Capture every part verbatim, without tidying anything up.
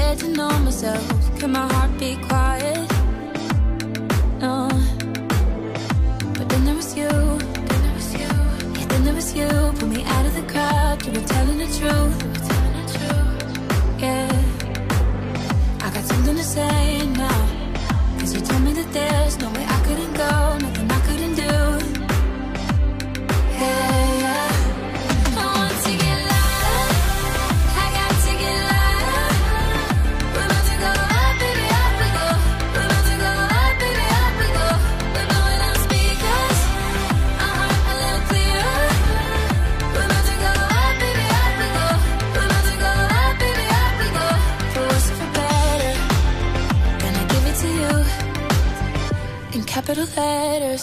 scared to know myself. Can my heart be quiet? No. But then there was you. Then there was you. Yeah, then there was you. Pull me out of the crowd. You were telling the truth. You were telling the truth. Yeah. I got something to say now. Cause you told me that there's no way I couldn't go, nothing I couldn't do. Hey, yeah. I want to get louder. I got to get louder. We're about to go up, baby, up we go. We're about to go up, baby, up we go. We're blowing out speakers. Our heart a little clearer. We're about to go up, baby, up we go. We're about to go up, baby, up we go. For worse or for better, gonna give it to you in capital letters.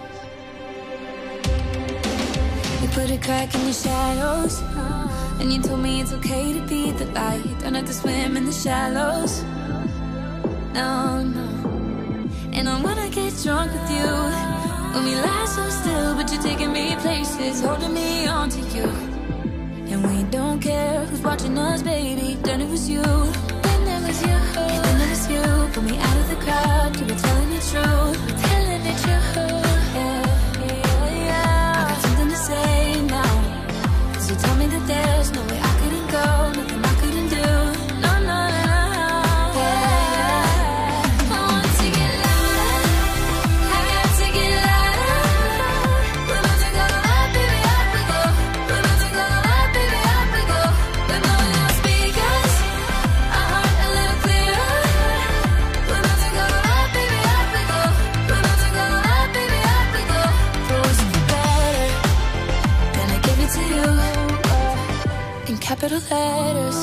You put a crack in your shadows, and you told me it's okay to be the light. Don't have to swim in the shallows. No, no. And I wanna get drunk with you. When we lie so still, but you're taking me places, holding me on to you. And we don't care who's watching us, baby. Then it was you. Then there was you. Yeah, then there was you. Pull me out of the crowd. You were telling the truth. Telling the truth. Yeah, yeah, yeah. I got something to say now. Cause you told me that there's no way I couldn't go, nothing I couldn't do. No, no, no, no. Yeah. I want to get louder. I got to get louder. We're about to go up, baby, up we go. We're about to go up, baby, up we go. We're blowing out speakers. Our heart a little clearer. We're about to go up, baby, up we go. We're about to go up, baby, up we go. For worse or for better, gonna give it to you in capital letters.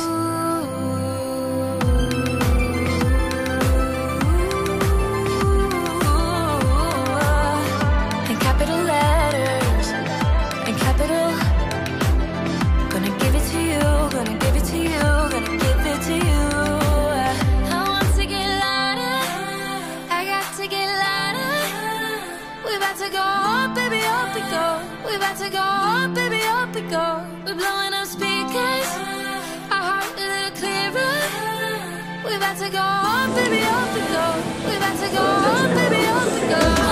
In capital letters. In capital. Gonna give it to you. Gonna give it to you. Gonna give it to you. I want to get louder. I got to get louder. We about to go up, baby, up we go. We about to go up, baby, up we go. We're blowing up speakers. Our heart a little clearer. We about to go up, baby, up we go. We about to go up, baby, up we go.